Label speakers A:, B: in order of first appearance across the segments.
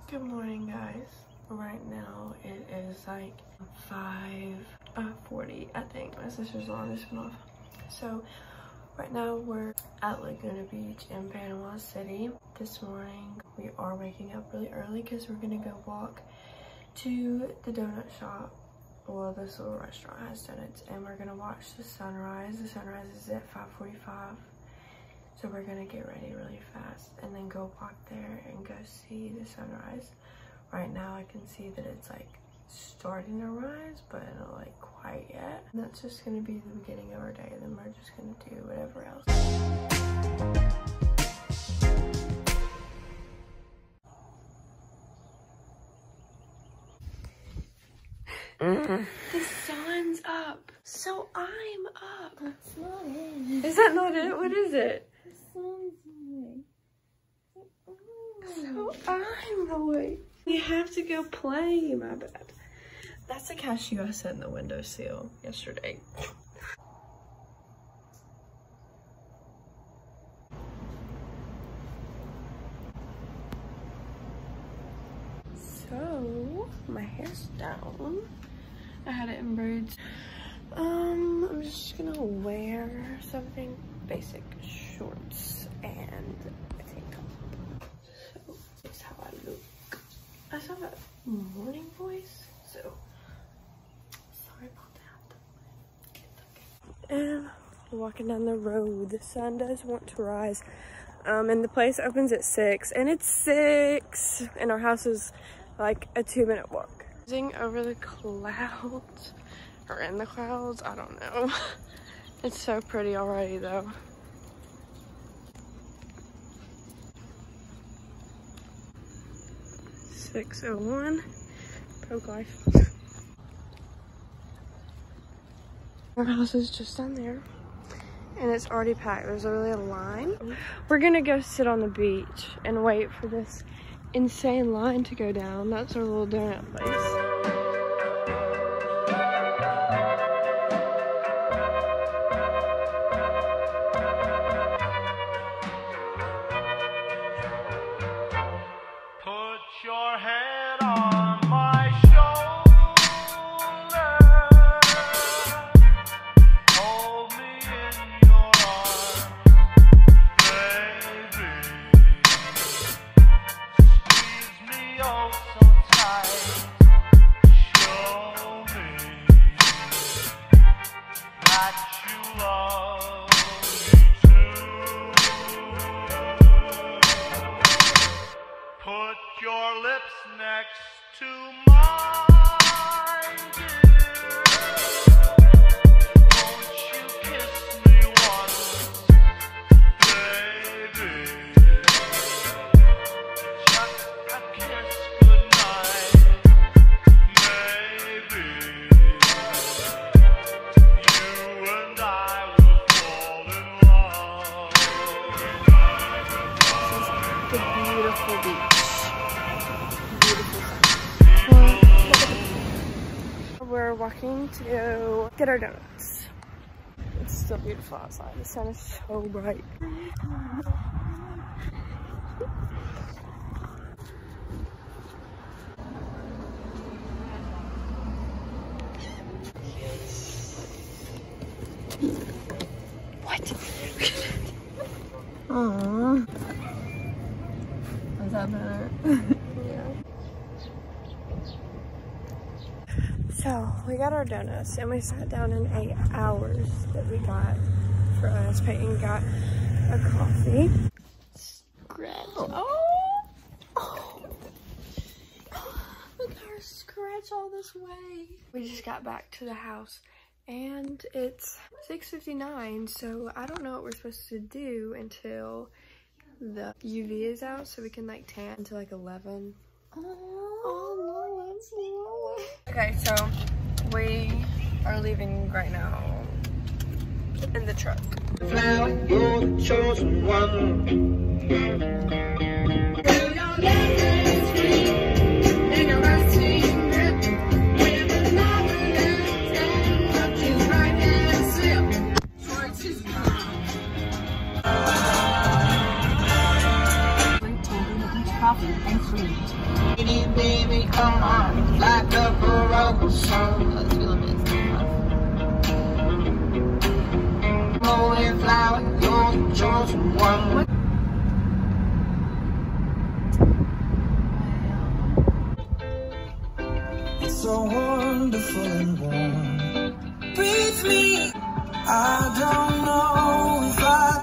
A: Good morning, guys. Right now it is like 5:40, I think. My sister's alarm just went off. So right now we're at Laguna Beach in Panama City. This morning we are waking up really early because we're gonna go walk to the donut shop. Well, this little restaurant has donuts, and we're gonna watch the sunrise. The sunrise is at 5:45. So we're gonna get ready really fast and then go walk there and go see the sunrise. Right now I can see that it's like starting to rise, but not like quite yet. And that's just gonna be the beginning of our day, and then we're just gonna do whatever else. The sun's up, so I'm up.
B: That's not it.
A: Is that not it? What is it? So I'm awake. We have to go play, my bad. That's a cashew I set in the windowsill yesterday. So, my hair's down. I had it in braids. I'm just gonna wear something basic, shorts and a tank top. So that's how I look. I still have a morning voice, so sorry about that. And we're walking down the road. The sun does want to rise. And the place opens at 6, and it's 6, and our house is like a 2-minute walk. Over the clouds, or in the clouds, I don't know. It's so pretty already though. $6:01, Poke Life. Our house is just down there, and it's already packed. There's literally a line. We're gonna go sit on the beach and wait for this insane line to go down. That's our little donut place.
C: Your head on my shoulder, hold me in your arms, baby, squeeze me oh so tight, show me that you love me too. Put your lips next to mine, dear. Won't you kiss me once, baby? Just a kiss goodnight, maybe. You and I will fall in love.
A: This is the beautiful beach. We're walking to go get our donuts. It's still beautiful outside. The sun is so bright. What? Aww. Is that better? Yeah. So we got our donuts and we sat down in 8 hours that we got for us. Peyton got a coffee. Scratch. Oh. Look at her scratch all this way. We just got back to the house and it's 6:59, so I don't know what we're supposed to do until the UV is out, so we can like tan until like 11. Oh, that's low. Okay, so we are leaving right now in the truck.
C: Now you're the chosen one.
B: Coffee and fruit. Baby, come on, like a Baroque song.
D: Let's feel a minute.
B: Golden flower, you're the chosen one. It's so wonderful and warm. Breathe me. I don't know if I.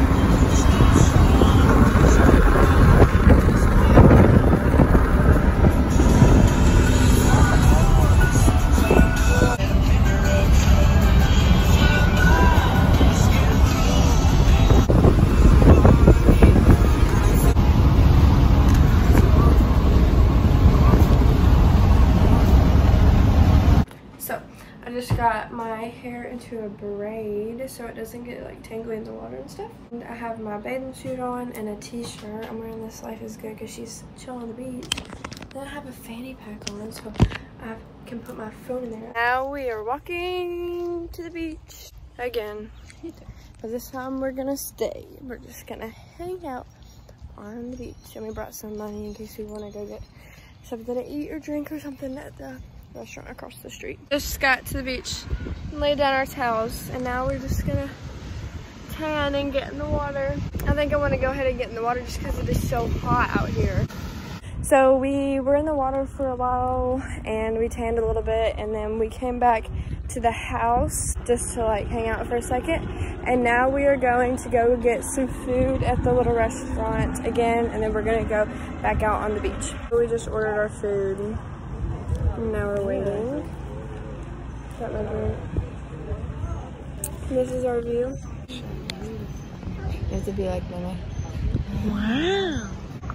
A: I just got my hair into a braid so it doesn't get like tangly in the water and stuff. And I have my bathing suit on and a t-shirt. I'm wearing this Life is Good because she's chilling on the beach. Then I have a fanny pack on so I can put my phone in there. Now we are walking to the beach again. But this time we're gonna stay. We're just gonna hang out on the beach. And we brought some money in case we want to go get something to eat or drink or something at the restaurant across the street. Just got to the beach and laid down our towels, and now we're just gonna tan and get in the water. I think I want to go ahead and get in the water just because it is so hot out here. So we were in the water for a while and we tanned a little bit, and then we came back to the house just to like hang out for a second, and now we are going to go get some food at the little restaurant again, and then we're gonna go back out on the beach. We just ordered our food. Now we're waiting. Got my drink. This is our view.
D: You have to be like Mama.
A: Wow.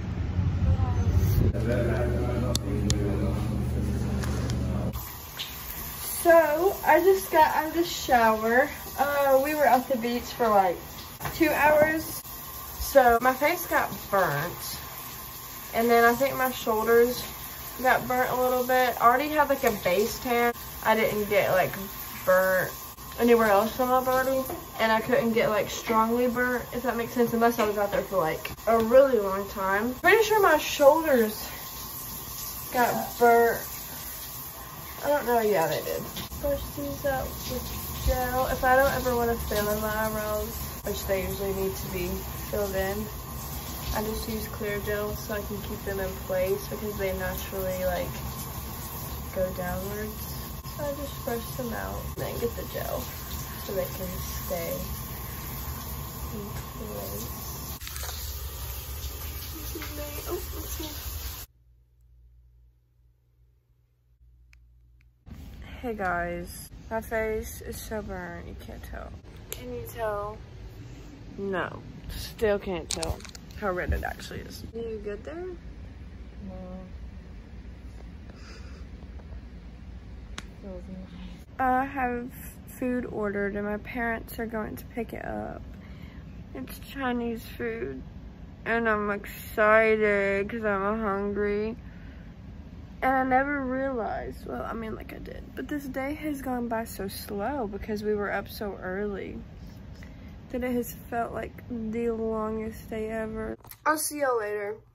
A: So I just got out of the shower. We were at the beach for like 2 hours. So my face got burnt. And then I think my shoulders got burnt a little bit. I already had like a base tan. I didn't get like burnt anywhere else on my body, and I couldn't get like strongly burnt, if that makes sense, unless I was out there for like a really long time. Pretty sure my shoulders got burnt. I don't know. Yeah, they did. Brush these out with gel. If I don't ever want to fill in my eyebrows, which they usually need to be filled in, I just use clear gel so I can keep them in place because they naturally like go downwards. So I just brush them out and then get the gel so they can stay in place. Oh, let's see. Hey guys, my face is so burnt, you can't tell. Can you tell? No, still can't tell how red it actually is. Are you good there?
D: No. Feels nice.
A: I have food ordered and my parents are going to pick it up. It's Chinese food and I'm excited because I'm hungry. And I never realized, well, I mean like I did, but this day has gone by so slow because we were up so early that it has felt like the longest day ever. I'll see y'all later.